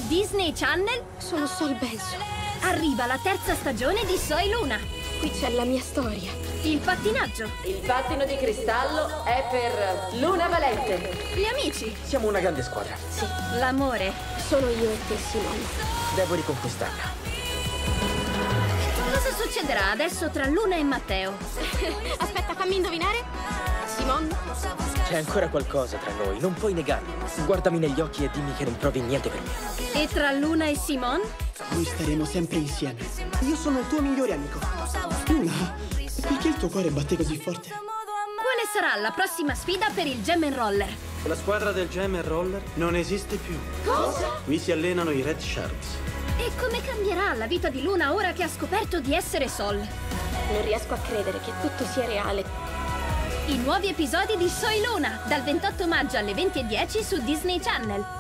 Disney Channel Sono Sol Benson. arriva la terza stagione di Soy Luna. Qui c'è la mia storia. Il pattinaggio, Il pattino di cristallo è per Luna Valente. gli amici, Siamo una grande squadra. Sì, l'amore. sono io e te, Simon. Devo riconquistarla. Cosa succederà adesso tra Luna e Matteo? Aspetta, fammi indovinare. Simon? C'è ancora qualcosa tra noi, non puoi negarlo. Guardami negli occhi e dimmi che non provi niente per me. E tra Luna e Simon? Noi staremo sempre insieme. Io sono il tuo migliore amico. Luna, perché il tuo cuore batte così forte? Quale sarà la prossima sfida per il Gem Roller? La squadra del Gem Roller non esiste più. Cosa? Qui si allenano i Red Sharks. E come cambierà la vita di Luna ora che ha scoperto di essere Sol? Non riesco a credere che tutto sia reale. I nuovi episodi di Soy Luna, dal 28 maggio alle 20:10 su Disney Channel.